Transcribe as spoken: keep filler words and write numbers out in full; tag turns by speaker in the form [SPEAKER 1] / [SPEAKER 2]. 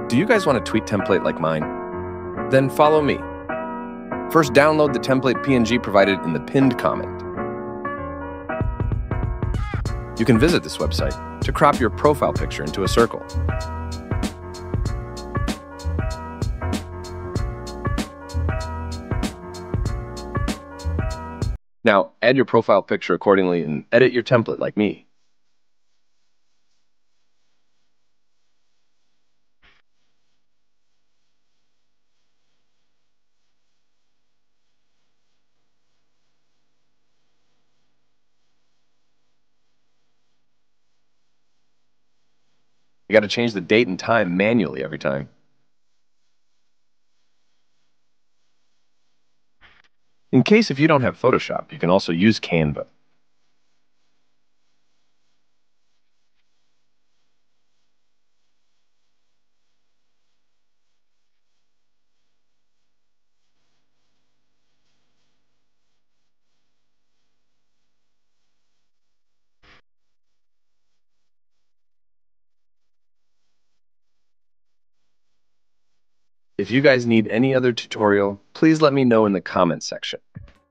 [SPEAKER 1] Do you guys want a tweet template like mine? Then follow me. First, download the template P N G provided in the pinned comment. You can visit this website to crop your profile picture into a circle. Now, add your profile picture accordingly and edit your template like me. You got to change the date and time manually every time. In case if you don't have Photoshop, you can also use Canva. If you guys need any other tutorial, please let me know in the comments section.